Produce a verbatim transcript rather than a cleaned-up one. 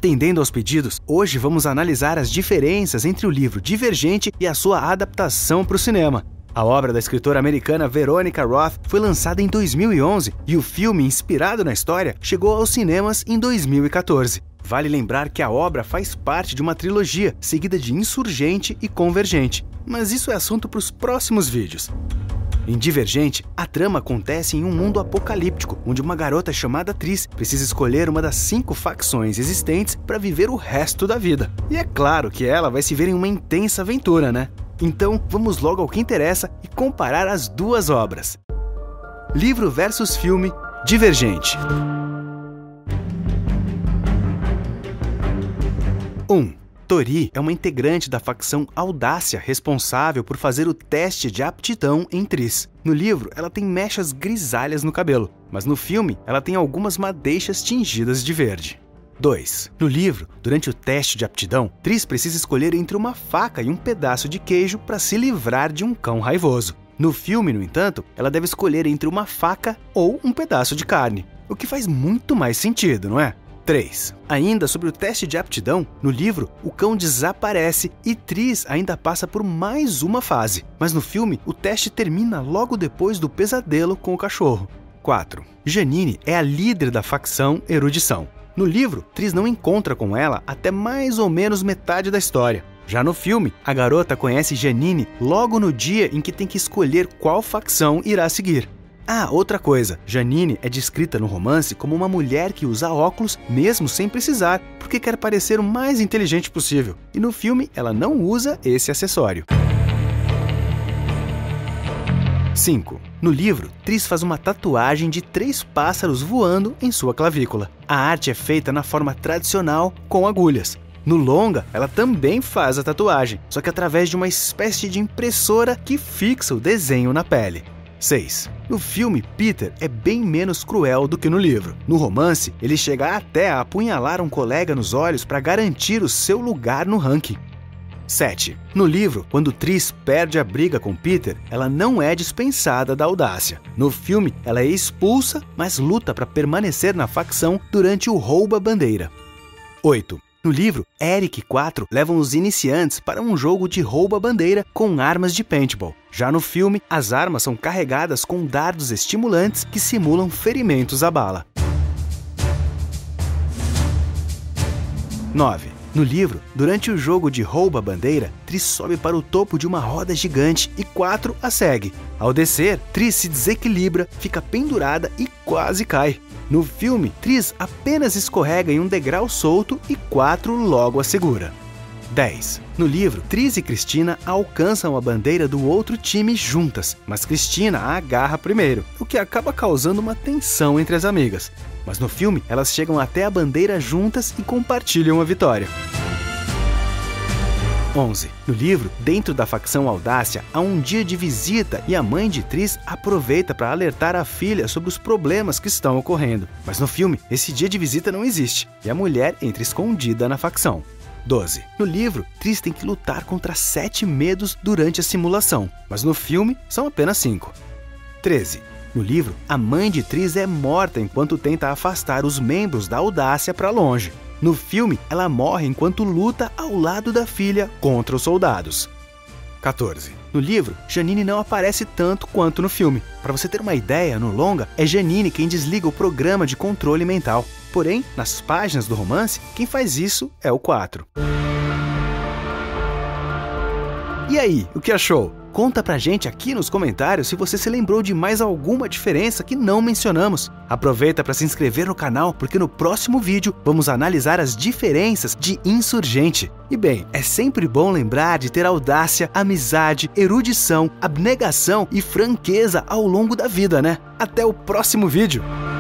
Atendendo aos pedidos, hoje vamos analisar as diferenças entre o livro Divergente e a sua adaptação para o cinema. A obra da escritora americana Veronica Roth foi lançada em dois mil e onze e o filme inspirado na história chegou aos cinemas em dois mil e quatorze. Vale lembrar que a obra faz parte de uma trilogia seguida de Insurgente e Convergente, mas isso é assunto para os próximos vídeos. Em Divergente, a trama acontece em um mundo apocalíptico, onde uma garota chamada Tris precisa escolher uma das cinco facções existentes para viver o resto da vida. E é claro que ela vai se ver em uma intensa aventura, né? Então, vamos logo ao que interessa e comparar as duas obras. Livro versus filme Divergente. um. Tori é uma integrante da facção Audácia responsável por fazer o teste de aptidão em Tris. No livro, ela tem mechas grisalhas no cabelo, mas no filme, ela tem algumas madeixas tingidas de verde. dois. No livro, durante o teste de aptidão, Tris precisa escolher entre uma faca e um pedaço de queijo para se livrar de um cão raivoso. No filme, no entanto, ela deve escolher entre uma faca ou um pedaço de carne, o que faz muito mais sentido, não é? três. Ainda sobre o teste de aptidão, no livro, o cão desaparece e Tris ainda passa por mais uma fase. Mas no filme, o teste termina logo depois do pesadelo com o cachorro. quatro. Janine é a líder da facção Erudição. No livro, Tris não encontra com ela até mais ou menos metade da história. Já no filme, a garota conhece Janine logo no dia em que tem que escolher qual facção irá seguir. Ah, outra coisa, Janine é descrita no romance como uma mulher que usa óculos mesmo sem precisar, porque quer parecer o mais inteligente possível. E no filme, ela não usa esse acessório. cinco. No livro, Tris faz uma tatuagem de três pássaros voando em sua clavícula. A arte é feita na forma tradicional, com agulhas. No longa, ela também faz a tatuagem, só que através de uma espécie de impressora que fixa o desenho na pele. seis. No filme, Peter é bem menos cruel do que no livro. No romance, ele chega até a apunhalar um colega nos olhos para garantir o seu lugar no ranking. sete. No livro, quando Tris perde a briga com Peter, ela não é dispensada da Audácia. No filme, ela é expulsa, mas luta para permanecer na facção durante o rouba-bandeira. oito. No livro, Eric e quatro levam os iniciantes para um jogo de rouba-bandeira com armas de paintball. Já no filme, as armas são carregadas com dardos estimulantes que simulam ferimentos à bala. nove. No livro, durante o jogo de rouba-bandeira, Tris sobe para o topo de uma roda gigante e quatro a segue. Ao descer, Tris se desequilibra, fica pendurada e quase cai. No filme, Tris apenas escorrega em um degrau solto e quatro logo a segura. dez. No livro, Tris e Cristina alcançam a bandeira do outro time juntas, mas Cristina a agarra primeiro, o que acaba causando uma tensão entre as amigas. Mas no filme, elas chegam até a bandeira juntas e compartilham a vitória. onze. No livro, dentro da facção Audácia, há um dia de visita e a mãe de Tris aproveita para alertar a filha sobre os problemas que estão ocorrendo. Mas no filme, esse dia de visita não existe e a mulher entra escondida na facção. doze. No livro, Tris tem que lutar contra sete medos durante a simulação, mas no filme são apenas cinco. treze. No livro, a mãe de Tris é morta enquanto tenta afastar os membros da Audácia para longe. No filme, ela morre enquanto luta ao lado da filha contra os soldados. quatorze. No livro, Janine não aparece tanto quanto no filme. Para você ter uma ideia, no longa, é Janine quem desliga o programa de controle mental. Porém, nas páginas do romance, quem faz isso é o quatro. E aí, o que achou? Conta pra gente aqui nos comentários se você se lembrou de mais alguma diferença que não mencionamos. Aproveita para se inscrever no canal, porque no próximo vídeo vamos analisar as diferenças de Insurgente. E bem, é sempre bom lembrar de ter audácia, amizade, erudição, abnegação e franqueza ao longo da vida, né? Até o próximo vídeo!